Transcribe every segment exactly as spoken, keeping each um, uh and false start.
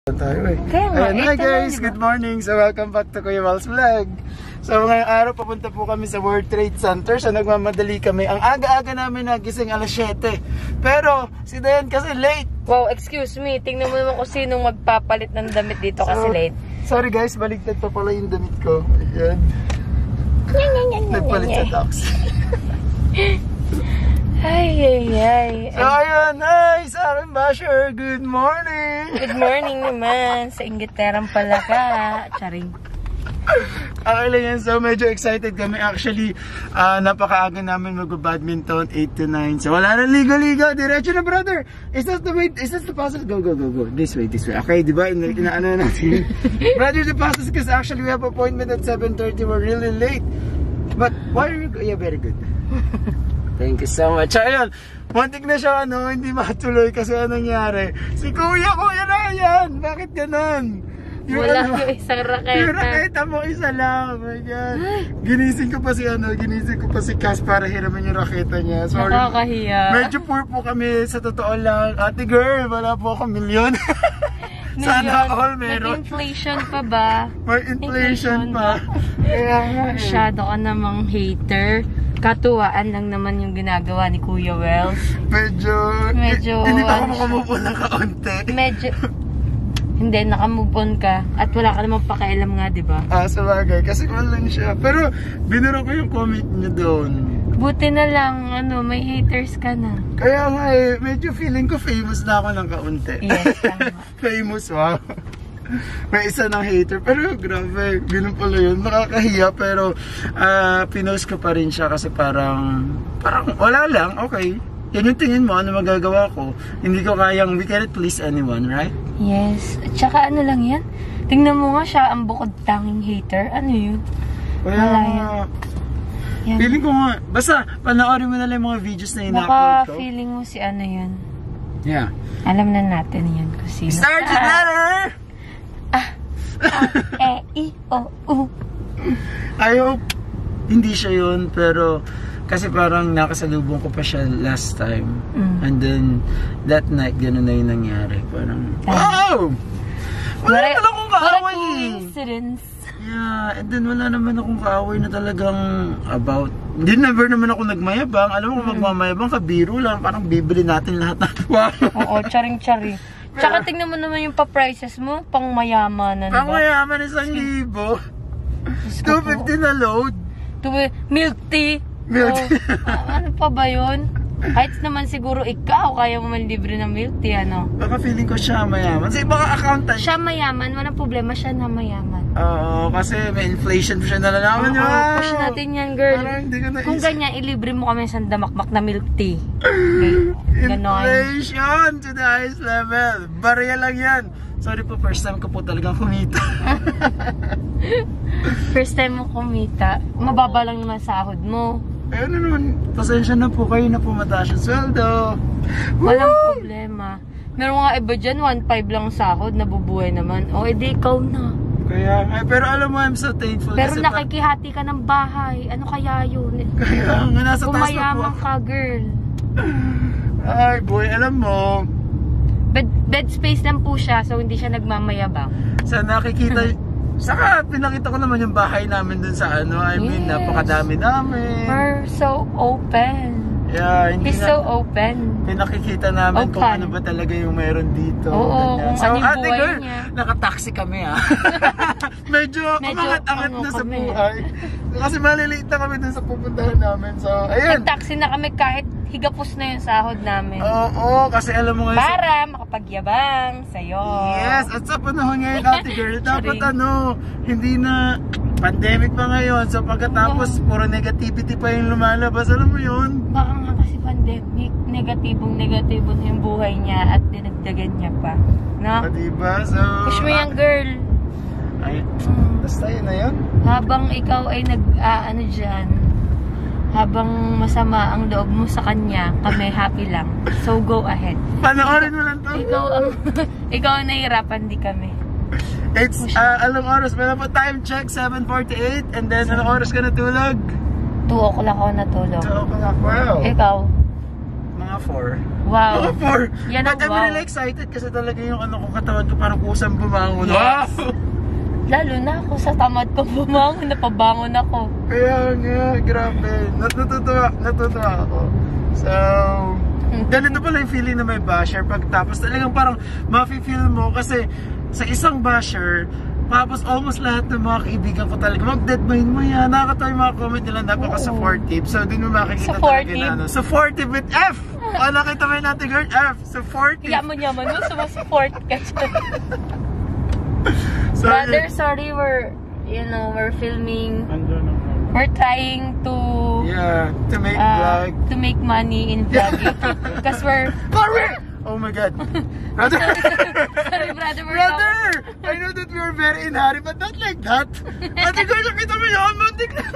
Tayo eh. Kaya, Ayan, hi guys, good morning. So welcome back to Kuya Val's Vlog. So ngayong araw papunta po kami sa World Trade Center. So nagmamadali kami. Ang aga-aga namin nagising alas siyete. Pero si Dayan kasi late. Wow, excuse me. Tingnan mo naman kung sinong magpapalit ng damit dito kasi So, late. Sorry guys, baligtad pa pala yung damit ko. Ayan. Nagpalit sa taxi. Ay, ay, ay. So ayun, hi sa akin basher. Good morning. Good morning naman. Sa Inglaterra pala ka. Charing. Okay lang yan. So medyo excited kami. Actually, uh, napakaaga namin mag-badminton, eight to nine. So wala na ligo-ligo. Diretso na brother. Is that the way? Is that the process? Go, go, go, go. This way, this way. Okay, di ba? Ina inaano natin. Brother, the process because actually we have appointment at seven thirty. We're really late. But why are you? Yeah, very good. Thank you so much. Ayun, muntik na siya ano, hindi matuloy kasi anong nangyari. Si Kuya, Kuya na yan! Bakit ganun? Yung Wala ano, yung isang raketa. Yung raketa mo, isa lang. Oh my God. Ginising ko pa si ano, ginising ko pa si Cass para hiramin yung raketa niya. Sorry. Nakakahiya. Medyo poor po kami sa totoo lang. Ate girl, wala po akong milyon. Sana all meron. May inflation pa ba? May inflation, inflation pa. Kaya nga eh. Masyado ka namang hater. Katuwaan lang naman yung ginagawa ni Kuya Wells. Medyo, Medyo, hindi pa ako ano makamove on ng kaunti. Medyo, hindi, nakamove on ka. At wala ka namang pakialam nga, di ba? Ah, sabagay. Kasi wala lang siya. Pero, binuro ko yung comment niya doon. Buti na lang, ano, may haters ka na. Kaya nga eh, medyo feeling ko famous na ako ng kaunti. Yes, tama. Famous, wow. May isa ng hater, pero grabe, ganun pala yun, nakakahiya, pero uh, pinost ko pa rin siya kasi parang, parang wala lang, okay, yan yung tingin mo, ano magagawa ko, hindi ko kayang, we cannot please anyone, right? Yes, at saka ano lang yan, tingnan mo nga siya, ang bukod tanging hater, ano yun? Kaya wala nga, yan. Feeling ko nga, basta, panoorin mo na lang yung mga videos na ina-upload ko. Baka feeling mo si ano yun. Yeah. Alam na natin yun kung sino. Start the letter! Ah, ah, e, i, o, u. I hope hindi siya yun, pero kasi parang nakasalubong ko pa siya last time. Mm. And then, that night, gano'n na yung nangyari. Parang, wow! Wala naman akong kaaway. What a coincidence. Yeah, and then wala naman akong kaaway na talagang about, hindi never naman ako nagmayabang. Alam mo kung mm. magmamayabang ka, biro lang. Parang bibili natin lahat na. Wow! Oo, charing-charing. Tsaka tingnan mo naman yung pa-prices mo, pang mayaman na, pang mayaman, isang libo. two fifty na load. Milk tea. Milk tea. Oh, uh, ano pa ba yun? Kahit naman siguro ikaw, kaya mo man libre ng milk tea, ano? Baka feeling ko siya mayaman. Sa ibang accountant. Siya mayaman, walang problema, siya na mayaman. Oo, kasi may inflation siya nalalaman niyo. Oo, push natin yan, girl. Parang hindi ko na kung ganyan, ilibre mo kami sa damakmak na milk tea. Okay? Inflation to the highest level. Barya lang yan. Sorry po, first time ko po talagang kumita. First time mo kumita. Mababa lang naman sahod mo. Ayun na naman, pasensya na po kayo na po mataas yung sweldo. Walang problema. Meron nga iba dyan, one five lang sahod, nabubuhay naman. O, edi ikaw na. Kaya nga, pero alam mo, I'm so thankful. Pero nakikihati ka ng bahay. Ano kaya yun? Kaya nga, nasa taas na po. Kumayaman ka, girl. Ay, boy, alam mo. Bed, bed space lang po siya, so hindi siya nagmamayabang. Sa nakikita, saka pinakita ko naman yung bahay namin dun sa ano, I mean, yes. Napakadami namin. We're so open. Yeah, hindi He's na, so open. Pinakikita namin open. Kung ano ba talaga yung meron dito. Oo, kung so, ano yung ate buhay girl, niya. Nakataxi kami ah. Medyo, Medyo umangat-angat na sa buhay. Kasi maliliit na kami dun sa pupuntahan namin. So, ayun. Nag-taxi na kami kahit higapos na yung sahod namin. Oo, oo, kasi alam mo ngayon. Para makapagyabang sa'yo. Yes, at sa panahon ngayon, ate girl, dapat ano, hindi na pandemic pa ngayon. So pagkatapos, oh. puro negativity pa yung lumalabas. Alam mo yun? Baka nga kasi pandemic, negatibong negatibo na yung buhay niya at dinagdagan niya pa. No? Ah, diba? So, push mo yung girl. Ay, hmm. basta yun na yun. Habang ikaw ay nag, ah, ano dyan, habang masama ang loob mo sa kanya, kami happy lang. So go ahead. Panoorin mo lang to. Ikaw ang, ikaw ang nahihirapan, di kami. It's, uh, anong oras? Meron po time check, seven forty-eight. And then, anong oras ka natulog? two o'clock ako natulog. two o'clock, wow. Ikaw? Mga mga four. Wow. Mga four. Yan ang But I'm wow. really excited kasi talaga yung ano ko katawan ko parang kusang bumangon. Yes. Wow! Lalo na ako sa tamad ko bumangon, napabangon ako. Kaya nga, grabe. Natutuwa, natutuwa ako. So, ganito pala yung feeling na may basher pagtapos talagang parang mafe-feel mo kasi sa isang basher, tapos almost lahat ng mga kaibigan ko talaga mag-deadmine mo yan. Nakakatawa yung mga comment nila, napaka-supportive. So, din mo makikita talaga na ano. Supportive with F! O, nakita mo yung natin girl, F! Supportive! Yaman-yaman mo, sumasupport ka dyan. So, Brother, sorry, we're, you know, we're filming. We're trying to yeah, to make uh, vlog. to make money in vlogging. Because we're... Oh my God. Brother! Sorry, brother, we're Brother! I know that we were very in hurry, but not like that. Ate ko, nakita mo yun, muntik na.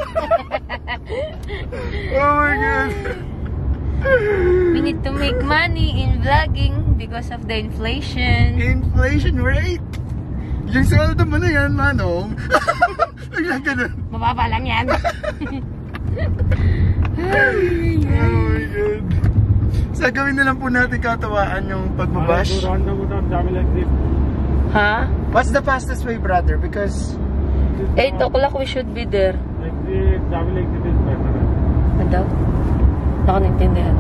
Oh my God. We need to make money in vlogging because of the inflation. Inflation rate. Yung sweldo mo na yan, Manong. Bigla ganun. Mababa lang yan. Oh my God. So, gawin na lang po natin katawaan yung pagbabash. Ha? What's the fastest way, brother? Because... eight o'clock we should be there. Ano daw? Ako naintindihan.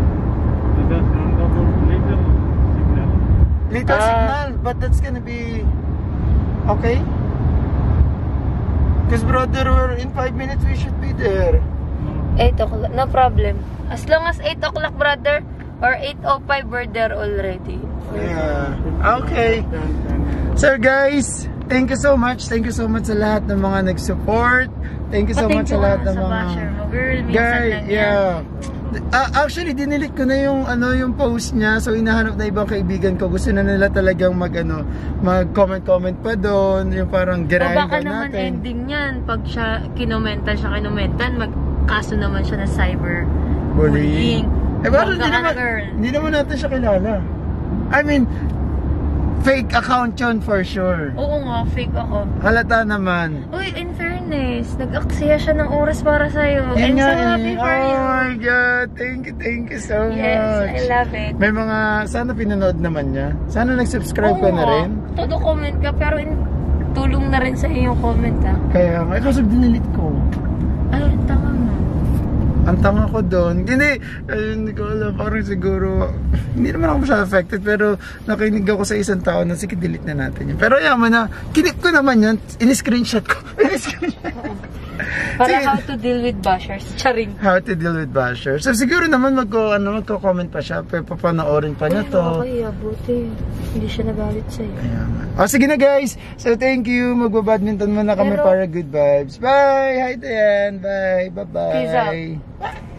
Little Ah. signal, but that's gonna be... okay? Because brother, we're in five minutes, we should be there. eight o'clock, no problem. As long as eight o'clock, brother, or eight oh five, we're there already. Yeah. Okay. So guys, thank you so much. Thank you so much sa lahat ng mga nag-support. Thank you so much sa lahat ng mga... Girl, Guys, yeah. Uh, actually, dinilit ko na yung ano yung post niya. So, hinahanap na ibang kaibigan ko. Gusto na nila talagang mag ano, mag-comment-comment pa doon. Yung parang O girahin baka ka naman natin. ending niyan. Pag siya kinomentan siya kinomentan, magkaso naman siya na cyber bullying. Eh, bakit Bangga hindi ka na, naman, girl. hindi naman natin siya kilala. I mean, fake account yun for sure. Oo nga, fake ako. Halata naman. Uy, in fairness, nag-aksaya siya ng oras para sa'yo. Yun I'm nga so happy eh. for Oh you. my God. Thank you, thank you so Yes, much. I love it. May mga, sana pinanood naman niya. Sana nag-subscribe ka Oo na nga. rin. Todo comment ka, pero in, tulong na rin sa'yo yung comment ha. Kaya nga, kasi dinilit ko. Ay, tama mo. Ang tanga ko doon. Hindi, ay, hindi ko alam. Parang siguro, hindi naman ako masyadong affected. Pero nakinig ako sa isang tao na sige, delete na natin yun. Pero yaman na, kinip ko naman yan. In-screenshot ko. In-screenshot. Para Sige. how to deal with bashers. Charing. How to deal with bashers. So siguro naman magko ano magko-comment pa siya, pero papanoorin pa niya to. Okay, abuti. Hindi siya nagalit sa'yo. Ayan. Oh, sige na guys. So thank you. Magba-badminton muna kami Pero- para good vibes. Bye. Hi Dayan. Bye. Bye-bye. Peace out.